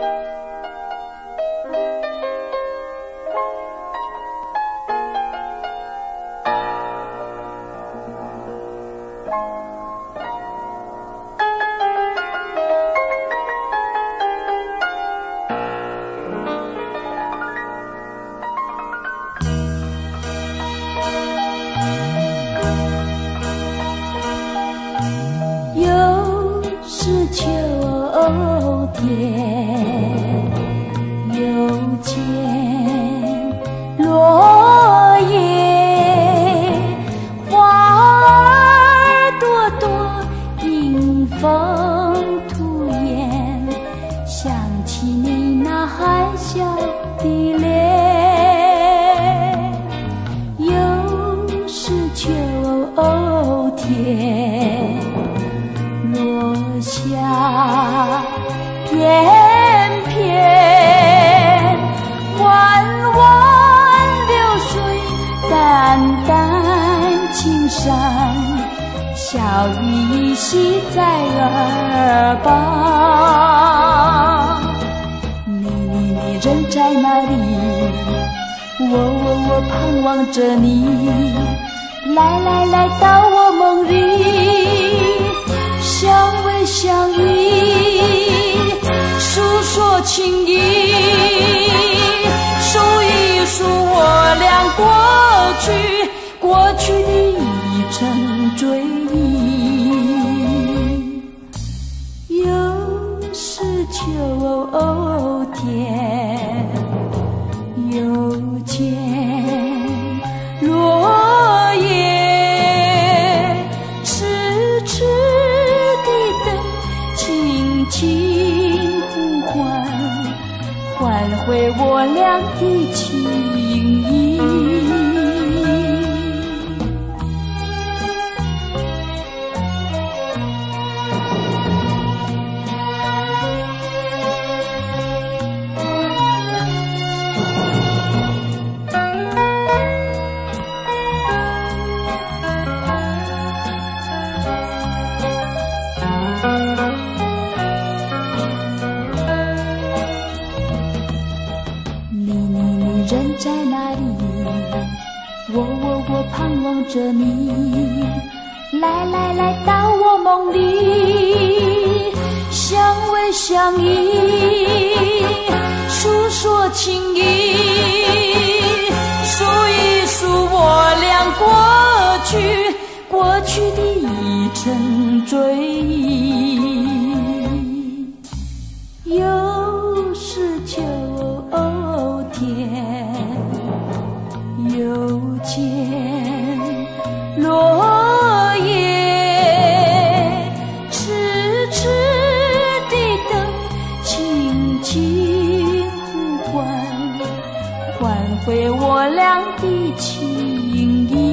秋天又见落叶，花儿朵朵迎风吐艳，想起你那含笑的脸。又是秋天落下片片弯弯流水，淡淡青山，小雨依稀在耳旁。你人在哪里？我盼望着你，来到我梦里，相偎相依，诉说情意，数一数我俩过去的一程追忆。又是秋天又见落叶，痴痴地等，轻轻呼唤，唤回我俩的情谊。你人在哪里？我盼望着你，来到我梦里，相偎相依，诉说情意，数一数我俩过去的一程追忆。又是秋天又见落叶，痴痴地等，轻轻呼唤，唤回我俩的情谊。